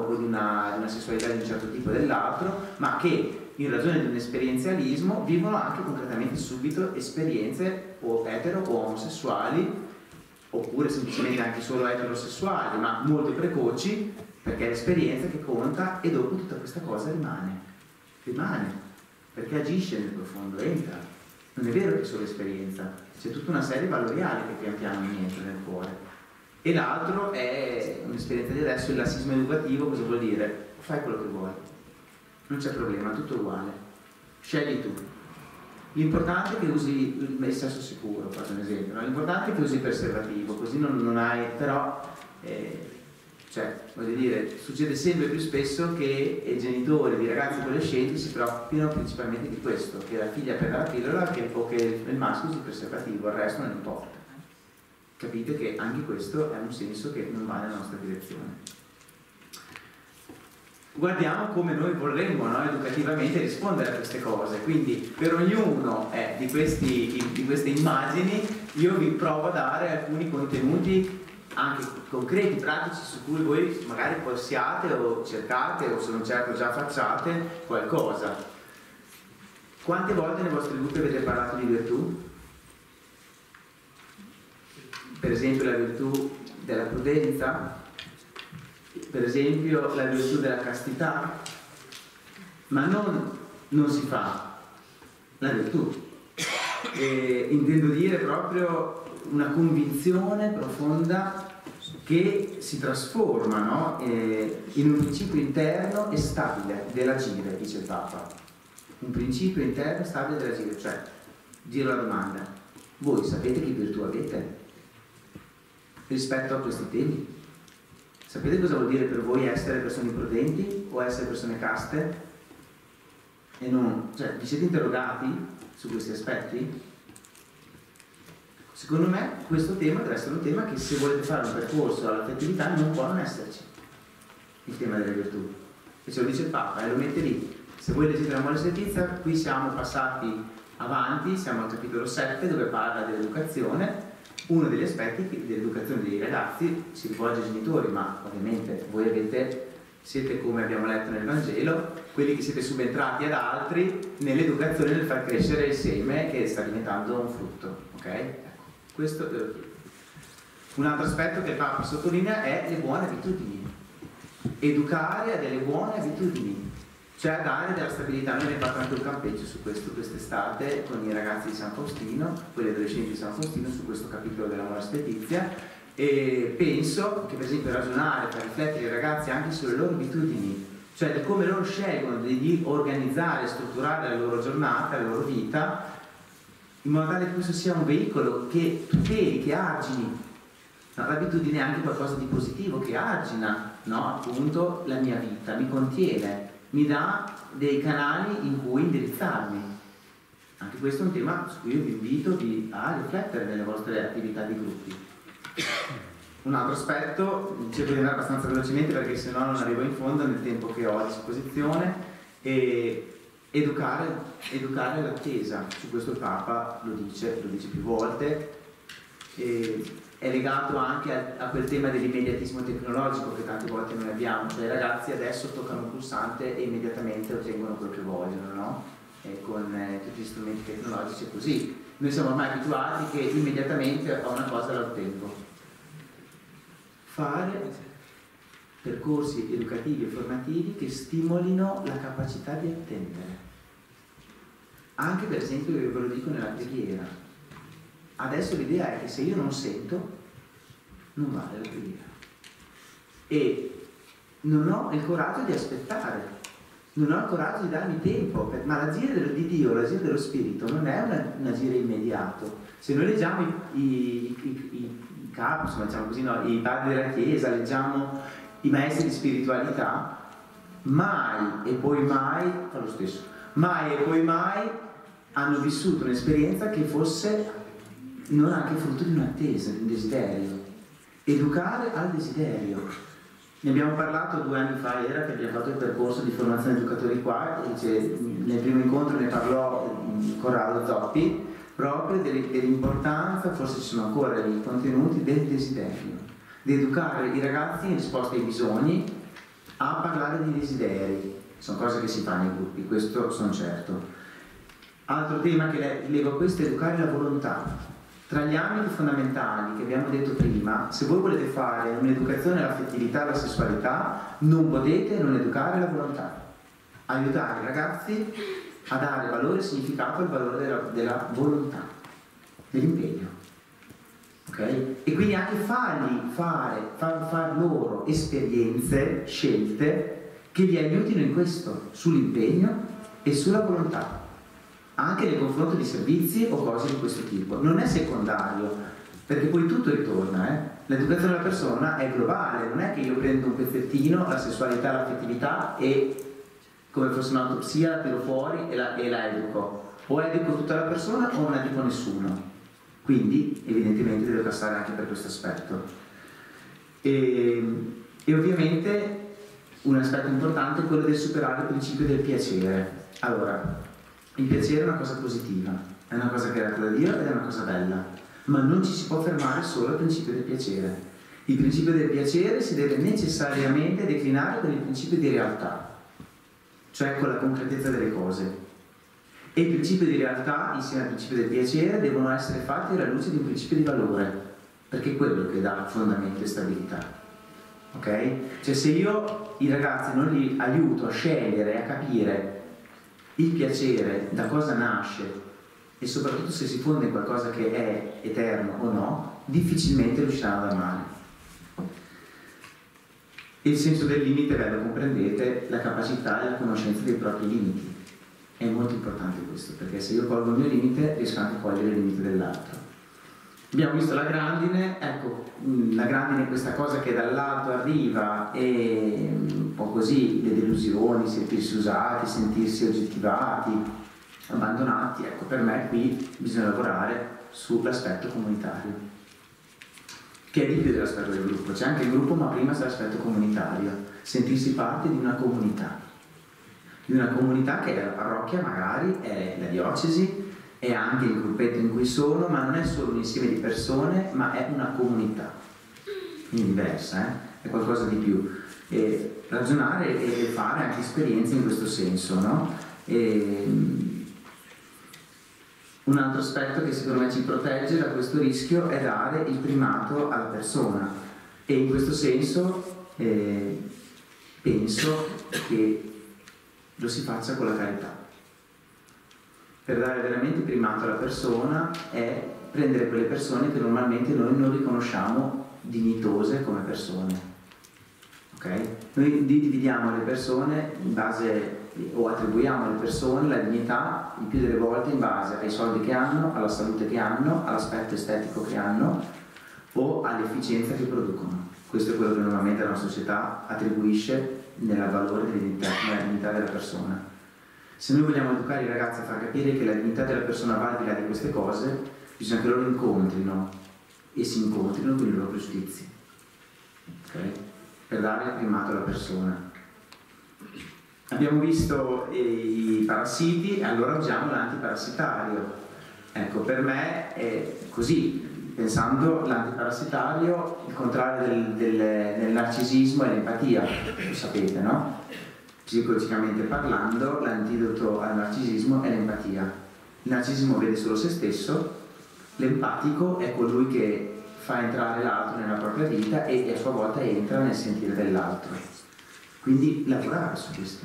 o di una sessualità di un certo tipo o dell'altro, ma che in ragione di un esperienzialismo vivono anche concretamente subito esperienze o etero o omosessuali, oppure semplicemente anche solo eterosessuali, ma molto precoci, perché è l'esperienza che conta, e dopo tutta questa cosa rimane, perché agisce nel profondo, entra. Non è vero che è solo esperienza, c'è tutta una serie valoriale che pian piano entra nel cuore. E l'altro è un'esperienza di adesso, il lassismo educativo. Cosa vuol dire? Fai quello che vuoi, non c'è problema, tutto uguale, scegli tu. L'importante è che usi il sesso sicuro, faccio un esempio, no? L'importante è che usi il preservativo, così non hai, però, cioè, voglio dire, succede sempre più spesso che i genitori di ragazzi adolescenti si preoccupino principalmente di questo, che la figlia prenda la pillola o che il maschio usi il preservativo, il resto non importa. Capite che anche questo è un senso che non va nella nostra direzione. Guardiamo come noi vorremmo, no, educativamente rispondere a queste cose. Quindi per ognuno di queste immagini io vi provo a dare alcuni contenuti anche concreti, pratici, su cui voi magari possiate o cercate, o se non certo già facciate qualcosa. Quante volte nei vostri gruppi avete parlato di virtù? Per esempio la virtù della prudenza, per esempio la virtù della castità, ma non si fa la virtù. Intendo dire proprio una convinzione profonda che si trasforma, no? In un principio interno e stabile dell'agire, dice il Papa. Un principio interno e stabile dell'agire, cioè, dire la domanda: voi sapete che virtù avete rispetto a questi temi? Sapete cosa vuol dire per voi essere persone prudenti o essere persone caste? E non, cioè, vi siete interrogati su questi aspetti? Secondo me questo tema deve essere un tema che, se volete fare un percorso all'affettività, non può non esserci, il tema delle virtù. E ce lo dice il Papa, e lo mette lì. Se voi leggete la Moris Laetitia, qui siamo passati avanti, siamo al capitolo 7 dove parla dell'educazione. Uno degli aspetti dell'educazione dei ragazzi si rivolge ai genitori, ma ovviamente voi siete, come abbiamo letto nel Vangelo, quelli che siete subentrati ad altri nell'educazione, nel far crescere il seme che sta diventando un frutto, ok? Ecco, questo un altro aspetto che il Papa sottolinea è le buone abitudini. Educare a delle buone abitudini, cioè a dare della stabilità. Noi abbiamo fatto anche un campeggio su questo quest'estate con i ragazzi di San Faustino, quelli adolescenti di San Faustino, su questo capitolo della Moris Laetitia, e penso che per esempio ragionare, far riflettere i ragazzi anche sulle loro abitudini, cioè di come loro scelgono di organizzare, strutturare la loro giornata, la loro vita, in modo tale che questo sia un veicolo che tuteli, che argini. No, l'abitudine è anche qualcosa di positivo che argina, no, appunto la mia vita, mi contiene, mi dà dei canali in cui indirizzarmi. Anche questo è un tema su cui io vi invito a riflettere nelle vostre attività di gruppi. Un altro aspetto, cerco di andare abbastanza velocemente perché sennò non arrivo in fondo nel tempo che ho a disposizione, e educare l'attesa. Su questo il Papa lo dice più volte, è legato anche a quel tema dell'immediatismo tecnologico che tante volte noi abbiamo, cioè i ragazzi adesso toccano un pulsante e immediatamente ottengono quello che vogliono, no? E con tutti gli strumenti tecnologici è così. Noi siamo ormai abituati che immediatamente a una cosa la ottengo. Fare percorsi educativi e formativi che stimolino la capacità di attendere. Anche per esempio, ve lo dico, nella preghiera. Adesso l'idea è che se io non sento, non vale la preghiera. E non ho il coraggio di aspettare, non ho il coraggio di darmi tempo, ma l'agire di Dio, l'agire dello Spirito non è un agire immediato. Se noi leggiamo i capi, insomma, diciamo così, no, i padri della Chiesa, leggiamo i maestri di spiritualità, mai e poi mai, fa lo stesso, mai e poi mai hanno vissuto un'esperienza che fosse non anche frutto di un'attesa, di un desiderio. Educare al desiderio. Ne abbiamo parlato 2 anni fa, era che abbiamo fatto il percorso di formazione educatori qua, e nel primo incontro ne parlò Corrado Zoppi, proprio dell'importanza, forse ci sono ancora i contenuti, del desiderio, di educare i ragazzi in risposta ai bisogni, a parlare di desideri, sono cose che si fanno nei gruppi, questo sono certo. Altro tema che lego a questo è educare la volontà. Tra gli ambiti fondamentali che abbiamo detto prima, se voi volete fare un'educazione all'affettività e alla sessualità, non potete non educare la volontà. Aiutare i ragazzi a dare valore e significato al valore della volontà, dell'impegno. Okay? E quindi anche far loro esperienze, scelte che li aiutino in questo, sull'impegno e sulla volontà, anche nei confronti di servizi o cose di questo tipo. Non è secondario, perché poi tutto ritorna. L'educazione della persona è globale, non è che io prendo un pezzettino, la sessualità, l'affettività e come fosse un'autopsia la tiro fuori e la educo. O educo tutta la persona o non educo nessuno. Quindi evidentemente deve passare anche per questo aspetto. E ovviamente un aspetto importante è quello del superare il principio del piacere. Allora, il piacere è una cosa positiva, è una cosa creata da Dio ed è una cosa bella, ma non ci si può fermare solo al principio del piacere. Il principio del piacere si deve necessariamente declinare con il principio di realtà, cioè con la concretezza delle cose. E il principio di realtà, insieme al principio del piacere, devono essere fatti alla luce di un principio di valore, perché è quello che dà fondamento e stabilità. Ok? Cioè, se io i ragazzi non li aiuto a scegliere, a capire il piacere, da cosa nasce e soprattutto se si fonda in qualcosa che è eterno o no, difficilmente riusciranno ad amare. Il senso del limite, beh, lo comprendete, la capacità e la conoscenza dei propri limiti. È molto importante questo, perché se io colgo il mio limite riesco anche a cogliere il limite dell'altro. Abbiamo visto la grandine, ecco, la grandine è questa cosa che dall'alto arriva e un po' così, le delusioni, sentirsi usati, sentirsi oggettivati, abbandonati. Ecco, per me qui bisogna lavorare sull'aspetto comunitario, che è di più dell'aspetto del gruppo. C'è anche il gruppo, ma prima c'è l'aspetto comunitario, sentirsi parte di una comunità che è la parrocchia, magari è la diocesi, è anche il gruppetto in cui sono, ma non è solo un insieme di persone, ma è una comunità, quindi diversa, è qualcosa di più. E ragionare e fare anche esperienze in questo senso, no? Un altro aspetto che secondo me ci protegge da questo rischio è dare il primato alla persona, e in questo senso penso che lo si faccia con la carità. Per dare veramente primato alla persona è prendere quelle persone che normalmente noi non riconosciamo dignitose come persone. Okay? Noi dividiamo le persone in base, o attribuiamo alle persone la dignità il più delle volte in base ai soldi che hanno, alla salute che hanno, all'aspetto estetico che hanno o all'efficienza che producono. Questo è quello che normalmente la nostra società attribuisce nel valore nella dignità della persona. Se noi vogliamo educare i ragazzi a far capire che la dignità della persona va al di là di queste cose, bisogna che loro incontrino e si incontrino con i loro giudizi, okay? Per dare il primato alla persona. Abbiamo visto i parassiti, allora usiamo l'antiparassitario. Ecco, per me è così. Pensando l'antiparassitario, il contrario del narcisismo è l'empatia, lo sapete, no? Psicologicamente parlando, l'antidoto al narcisismo è l'empatia. Il narcisismo vede solo se stesso, l'empatico è colui che fa entrare l'altro nella propria vita e a sua volta entra nel sentire dell'altro. Quindi lavorare su questo.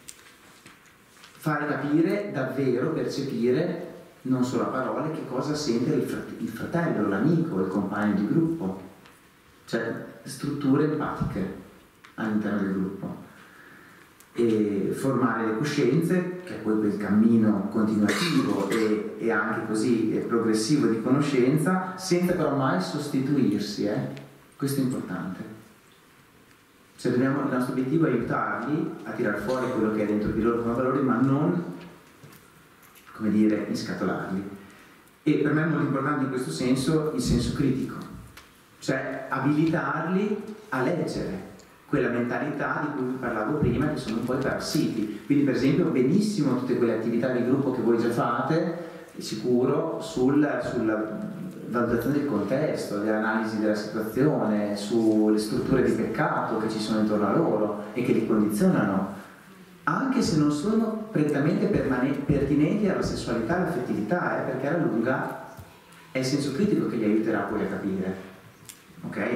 Fare capire, davvero percepire, non solo a parole, che cosa sente il fratello, l'amico, il compagno di gruppo. Cioè strutture empatiche all'interno del gruppo. E formare le coscienze, che è poi quel cammino continuativo e anche così progressivo di conoscenza, senza però mai sostituirsi, questo è importante. Cioè il nostro obiettivo è aiutarli a tirar fuori quello che è dentro di loro come valori, ma non, come dire, inscatolarli. E per me è molto importante in questo senso il senso critico, cioè abilitarli a leggere quella mentalità di cui vi parlavo prima, che sono un po' i parassiti. Quindi per esempio benissimo tutte quelle attività di gruppo che voi già fate, sicuro, sul valutazione del contesto, dell'analisi della situazione, sulle strutture di peccato che ci sono intorno a loro e che li condizionano, anche se non sono prettamente pertinenti alla sessualità e all'affettività, perché alla lunga è il senso critico che li aiuterà poi a capire, ok?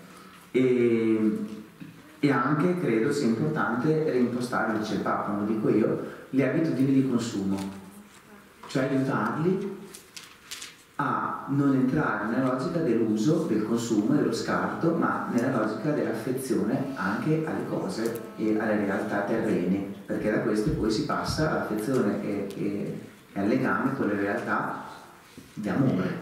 E anche credo sia importante reimpostare, dice il Papa, non lo dico io, le abitudini di consumo, cioè aiutarli a non entrare nella logica dell'uso, del consumo e dello scarto, ma nella logica dell'affezione anche alle cose e alle realtà terrene, perché da queste poi si passa all'affezione e al legame con le realtà di amore.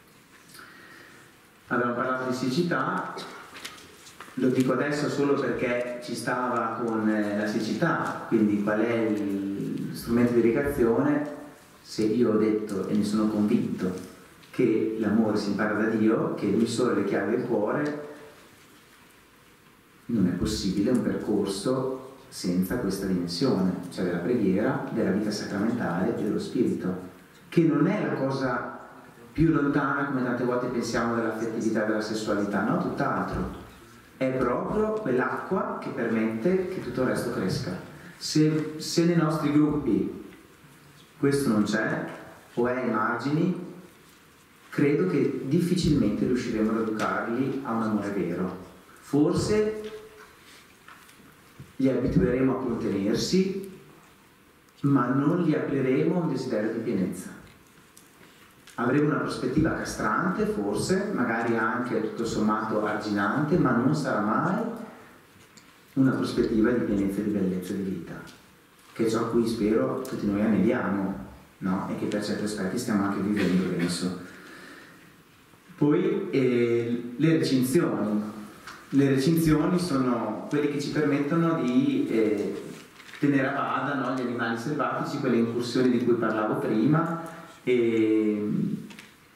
Abbiamo parlato di siccità, lo dico adesso solo perché ci stava con la siccità, quindi qual è lo strumento di irrigazione. Se io ho detto e ne sono convinto che l'amore si impara da Dio, che Lui solo è le chiavi del cuore, non è possibile un percorso senza questa dimensione, cioè della preghiera, della vita sacramentale e dello spirito, che non è la cosa più lontana, come tante volte pensiamo, dall'affettività e della sessualità, no, tutt'altro. È proprio quell'acqua che permette che tutto il resto cresca. Se nei nostri gruppi questo non c'è, o è ai margini, credo che difficilmente riusciremo ad educarli a un amore vero. Forse li abitueremo a contenersi, ma non li apriremo a un desiderio di pienezza. Avremo una prospettiva castrante, forse, magari anche tutto sommato arginante, ma non sarà mai una prospettiva di pienezza e di bellezza di vita, che è ciò a cui spero tutti noi aneliamo, no? E che per certi aspetti stiamo anche vivendo adesso. Poi le recinzioni. Le recinzioni sono quelle che ci permettono di tenere a bada, no, gli animali selvatici, quelle incursioni di cui parlavo prima, il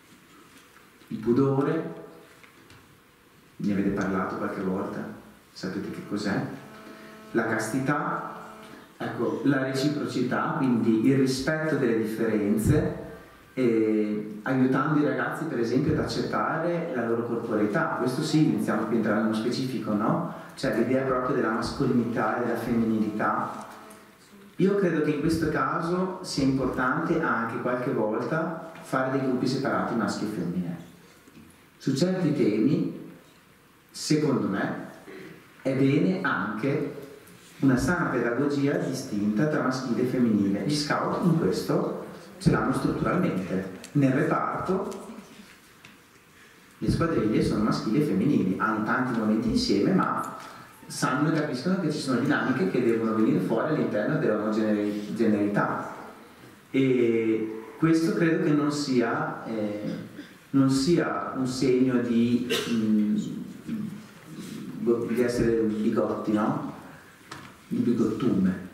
pudore, ne avete parlato qualche volta, sapete che cos'è? La castità, ecco, la reciprocità, quindi il rispetto delle differenze, aiutando i ragazzi per esempio ad accettare la loro corporeità. Questo sì, iniziamo a entrare nello specifico, no? Cioè l'idea proprio della mascolinità e della femminilità. Io credo che in questo caso sia importante anche qualche volta fare dei gruppi separati maschi e femmine. Su certi temi, secondo me, è bene anche una sana pedagogia distinta tra maschile e femminile. Gli scout in questo ce l'hanno strutturalmente. Nel reparto le squadriglie sono maschili e femminili, hanno tanti momenti insieme, ma sanno e capiscono che ci sono dinamiche che devono venire fuori all'interno dell'omogeneità. E questo credo che non sia un segno di essere bigotti, no? Di bigottume.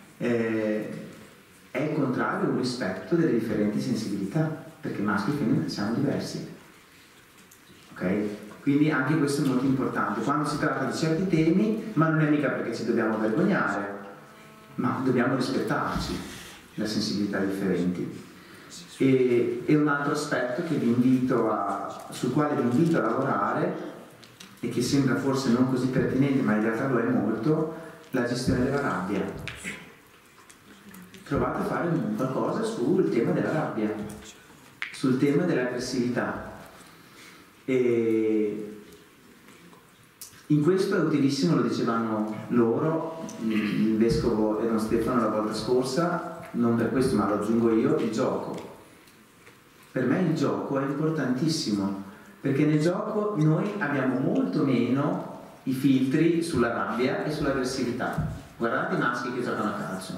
È il contrario, un rispetto delle differenti sensibilità, perché maschi e femmine siamo diversi. Ok? Quindi anche questo è molto importante quando si tratta di certi temi, ma non è mica perché ci dobbiamo vergognare, ma dobbiamo rispettarci le sensibilità differenti. E un altro aspetto che sul quale vi invito a lavorare e che sembra forse non così pertinente, ma in realtà lo è molto, la gestione della rabbia. Provate a fare qualcosa sul tema della rabbia, sul tema dell'aggressività. E in questo è utilissimo, lo dicevano loro, il vescovo e don Stefano la volta scorsa, non per questo ma lo aggiungo io, il gioco. Per me il gioco è importantissimo, perché nel gioco noi abbiamo molto meno i filtri sulla rabbia e sull'aggressività. Guardate i maschi che giocano a calcio.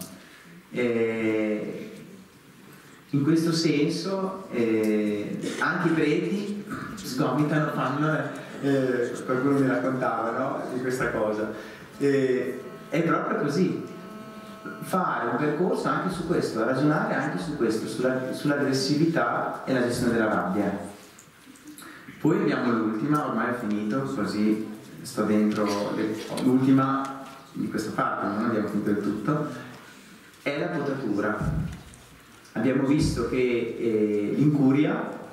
In questo senso anche i preti sgomitano, qualcuno mi raccontava, no? Di questa cosa. È proprio così. Fare un percorso anche su questo, ragionare anche su questo, sull'aggressività e la gestione della rabbia. Poi abbiamo l'ultima, ormai ho finito, così sto dentro l'ultima di questa parte, non abbiamo finito del tutto, è la potatura. Abbiamo visto che in curia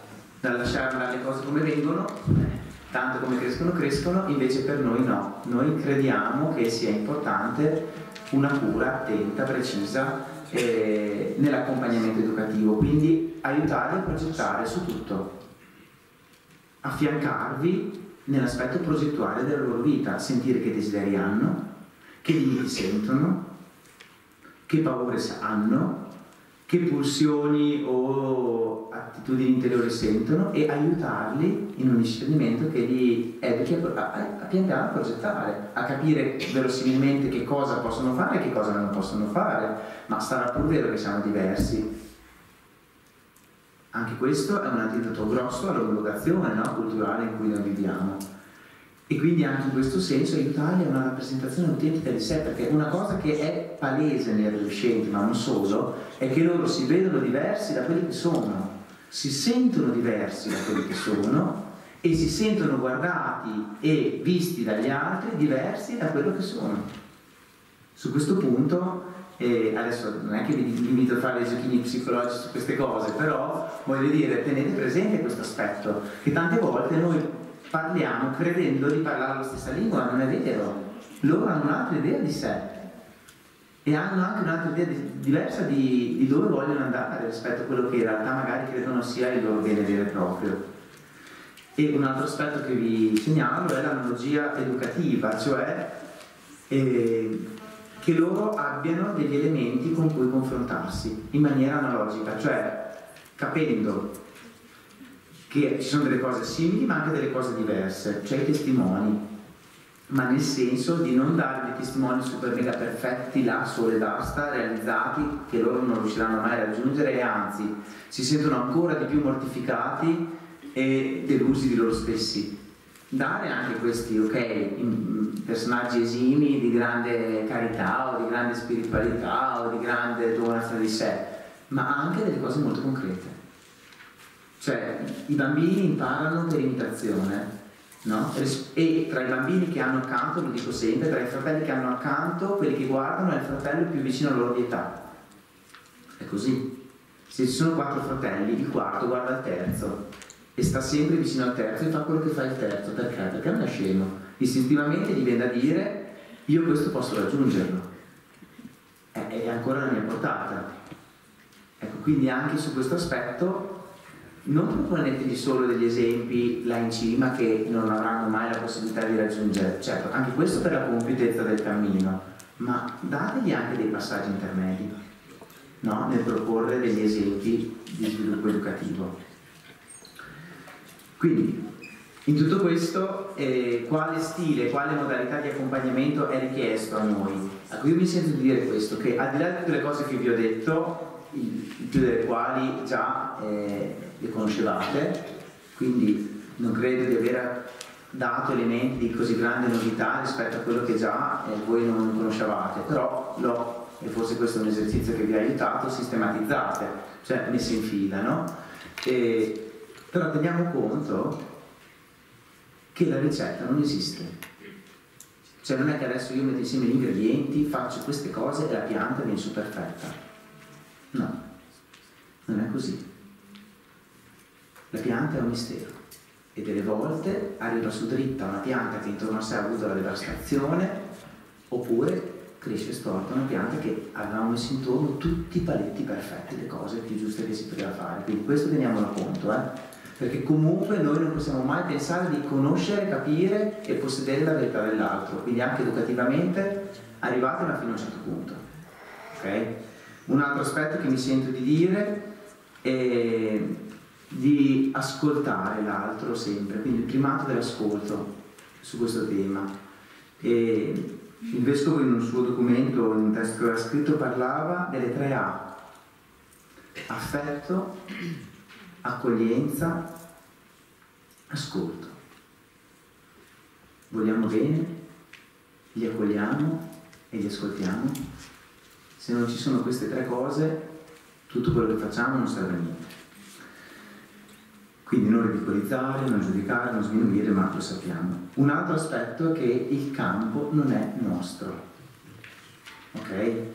dal lasciare andare le cose come vengono, tanto come crescono crescono, invece per noi no, noi crediamo che sia importante una cura attenta, precisa nell'accompagnamento educativo, quindi aiutarli a progettare su tutto, affiancarvi nell'aspetto progettuale della loro vita, sentire che desideri hanno, che limiti sentono, che paure hanno, che pulsioni o attitudini interiori sentono, e aiutarli in un discernimento che li educhi a pian piano a progettare, a capire verosimilmente che cosa possono fare e che cosa non possono fare, ma sarà pur vero che siamo diversi. Anche questo è un antidoto grosso all'omologazione, no, culturale in cui noi viviamo. E quindi anche in questo senso aiutarli a una rappresentazione autentica di sé, perché una cosa che è palese negli adolescenti, ma non solo, è che loro si vedono diversi da quelli che sono, si sentono diversi da quelli che sono e si sentono guardati e visti dagli altri diversi da quello che sono. Su questo punto, adesso non è che vi invito a fare dei giochini psicologici su queste cose, però voglio dire, tenete presente questo aspetto, che tante volte noi parliamo credendo di parlare la stessa lingua, non è vero. Loro hanno un'altra idea di sé e hanno anche un'altra idea diversa di dove vogliono andare rispetto a quello che in realtà magari credono sia il loro bene vero e proprio. E un altro aspetto che vi segnalo è l'analogia educativa, cioè che loro abbiano degli elementi con cui confrontarsi in maniera analogica, cioè capendo che ci sono delle cose simili ma anche delle cose diverse, cioè i testimoni, ma nel senso di non dare dei testimoni super mega perfetti là, solo e basta, realizzati, che loro non riusciranno mai a raggiungere, e anzi si sentono ancora di più mortificati e delusi di loro stessi. Dare anche questi, personaggi esimi di grande carità o di grande spiritualità o di grande donazione di sé, ma anche delle cose molto concrete. Cioè, i bambini imparano per imitazione, no? E tra i bambini che hanno accanto, lo dico sempre, tra i fratelli che hanno accanto, quelli che guardano è il fratello più vicino alla loro di età. È così. Se ci sono 4 fratelli, il quarto guarda il terzo e sta sempre vicino al terzo e fa quello che fa il terzo. Perché? Perché non è scemo. Istintivamente gli viene da dire: io questo posso raggiungerlo. È ancora la mia portata. Ecco, quindi anche su questo aspetto non proponetegli solo degli esempi là in cima che non avranno mai la possibilità di raggiungere, certo, anche questo per la compiutezza del cammino, ma dategli anche dei passaggi intermedi, no? Nel proporre degli esempi di sviluppo educativo. Quindi, in tutto questo, quale stile, quale modalità di accompagnamento è richiesto a noi? Ecco, io mi sento di dire questo, che al di là di tutte le cose che vi ho detto, più delle quali già le conoscevate, quindi non credo di aver dato elementi di così grande novità rispetto a quello che già voi non conoscevate, però e forse questo è un esercizio che vi ha aiutato, sistematizzate, cioè messe in fila, no? Però teniamo conto che la ricetta non esiste, cioè non è che adesso io metto insieme gli ingredienti, faccio queste cose e la pianta viene su perfetta. No, non è così. La pianta è un mistero e delle volte arriva su dritta una pianta che intorno a sé ha avuto la devastazione, oppure cresce storta una pianta che avevamo messo intorno tutti i paletti perfetti, le cose più giuste che si poteva fare. Quindi questo teniamolo conto, perché comunque noi non possiamo mai pensare di conoscere, capire e possedere la verità dell'altro, quindi anche educativamente arrivatela fino a un certo punto, ok? Un altro aspetto che mi sento di dire è di ascoltare l'altro sempre, quindi il primato dell'ascolto su questo tema. E il Vescovo in un suo documento, in un testo che aveva scritto, parlava delle 3 A: affetto, accoglienza, ascolto. Vogliamo bene, li accogliamo e li ascoltiamo. Se non ci sono queste 3 cose, tutto quello che facciamo non serve a niente. Quindi non ridicolizzare, non giudicare, non sminuire, ma lo sappiamo. Un altro aspetto è che il campo non è nostro, ok?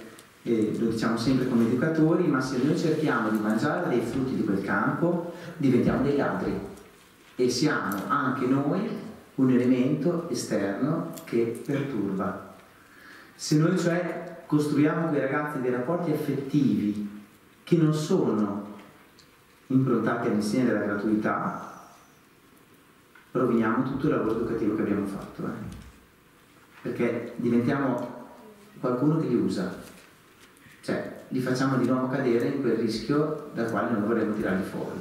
lo diciamo sempre come educatori, ma se noi cerchiamo di mangiare dei frutti di quel campo, diventiamo dei ladri e siamo anche noi un elemento esterno che perturba. Se noi cioè costruiamo con i ragazzi dei rapporti affettivi che non sono improntati all'insegna della gratuità, roviniamo tutto il lavoro educativo che abbiamo fatto, perché diventiamo qualcuno che li usa, cioè li facciamo di nuovo cadere in quel rischio dal quale noi vorremmo tirarli fuori.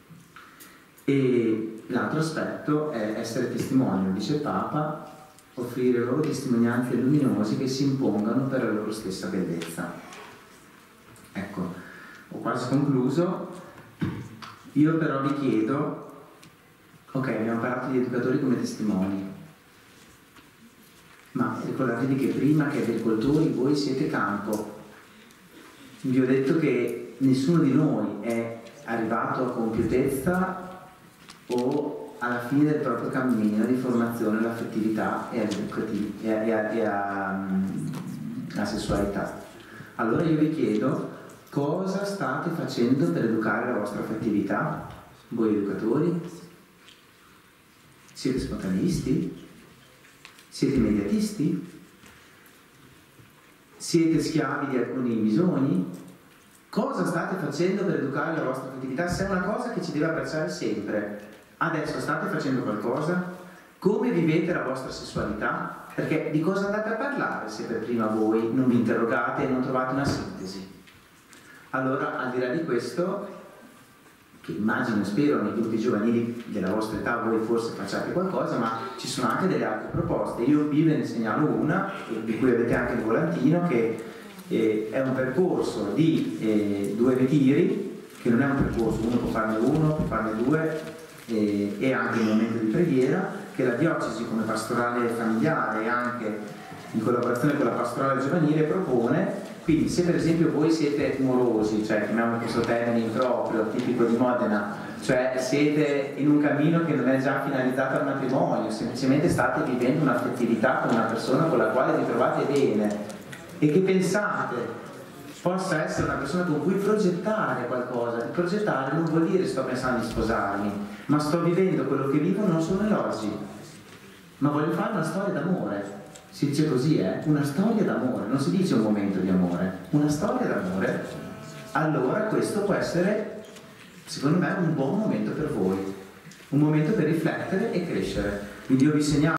E l'altro aspetto è essere testimoni, lo dice il Papa, offrire loro testimonianze luminose che si impongano per la loro stessa bellezza. Ecco, ho quasi concluso. Io però vi chiedo, ok, abbiamo parlato di educatori come testimoni, ma ricordatevi che prima che agricoltori voi siete campo. Vi ho detto che nessuno di noi è arrivato a compiutezza o alla fine del proprio cammino di formazione all'affettività e alla sessualità. Allora io vi chiedo, cosa state facendo per educare la vostra affettività? Voi educatori? Siete spontaneisti? Siete immediatisti? Siete schiavi di alcuni bisogni? Cosa state facendo per educare la vostra affettività? Se è una cosa che ci deve abbracciare sempre, adesso state facendo qualcosa? Come vivete la vostra sessualità? Perché di cosa andate a parlare se per prima voi non vi interrogate e non trovate una sintesi? Allora, al di là di questo, che immagino e spero nei gruppi giovanili della vostra età voi forse facciate qualcosa, ma ci sono anche delle altre proposte. Io vi ve ne segnalo una, di cui avete anche il volantino, che è un percorso di 2 ritiri, che non è un percorso, uno può farne 2, e anche un momento di preghiera, che la diocesi come pastorale familiare e anche in collaborazione con la pastorale giovanile propone. Quindi se per esempio voi siete morosi, cioè chiamiamo questo termine improprio, tipico di Modena, cioè siete in un cammino che non è già finalizzato al matrimonio, semplicemente state vivendo un'affettività con una persona con la quale vi trovate bene e che pensate possa essere una persona con cui progettare qualcosa. Progettare non vuol dire sto pensando di sposarmi, ma sto vivendo quello che vivo non solo nell'oggi, ma voglio fare una storia d'amore. Si dice così, una storia d'amore, non si dice un momento di amore, una storia d'amore. Allora questo può essere, secondo me, un buon momento per voi, un momento per riflettere e crescere. Quindi io vi segnalo